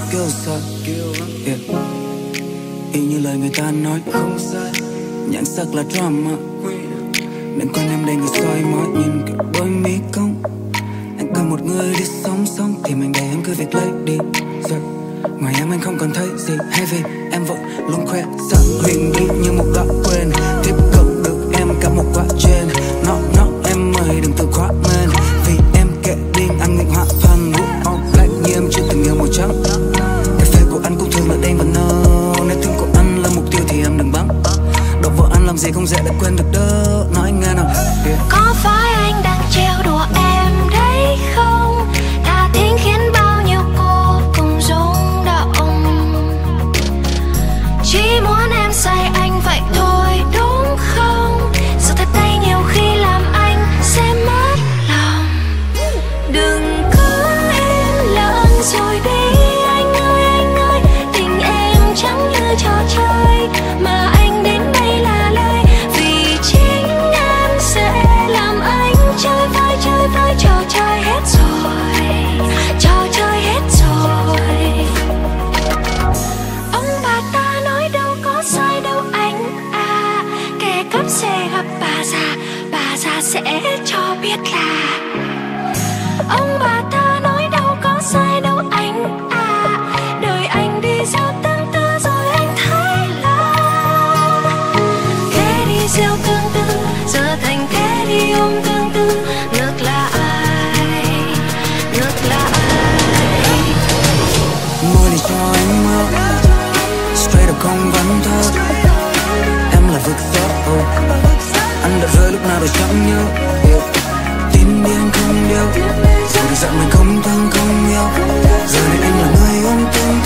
kêu sợ, yeah. Y như lời người ta nói không sai, nhan sắc là drama. Đừng con em đây người soi mói nhìn kiểu đôi mi cong. Anh cần một người đi sống sống thì mình để em cứ việc lấy đi rồi. Ngoài em anh không còn thấy gì, hay vì em vội luôn khoe sắc huyền bí như một góc quên. Tiếp cận được em cả một quá trên. Nó em ơi đừng tự khóa men. Vì em kệ điên anh nghịch họa fan vũ all black như em chưa từng yêu màu trắng. Cà phê của anh cũng thường là đen và nâu. Nếu thương của anh là mục tiêu thì em đừng bắn. Đọc vợ anh làm gì không dễ để quên được đâu. Nói anh nghe nào, yeah. Có phải anh đang trêu đùa em đấy không? Thà thính khiến bao nhiêu cô cùng rung động. Chỉ muốn em say anh vậy thôi đúng không? Sự thật đây nhiều khi làm anh sẽ mất lòng. Đừng cứ em lỡ rồi đi anh ơi, tình em chẳng như trò chơi mà anh đến đây là lời. Vì chính em sẽ làm anh chơi vai trò chơi hết rồi, trò chơi hết rồi. Ông bà ta nói đâu có sai đâu anh à, kẻ cắp sẽ gặp bà già sẽ cho biết là. Ông bà ta nói đâu có sai đâu anh à, đời anh đi gieo tương tư rồi anh thấy là kẻ đi gieo tương tư giờ thành kẻ đi ôm tương tư. Ngược lại Môi để cho anh mơ, straight up không vắn thơ. Em là vực gió, anh đã rơi lúc nào rồi chẳng nhớ, yeah. Tin đi anh không yêu, dù được dặn mình không thương không yêu. Giờ này anh là người ôm tương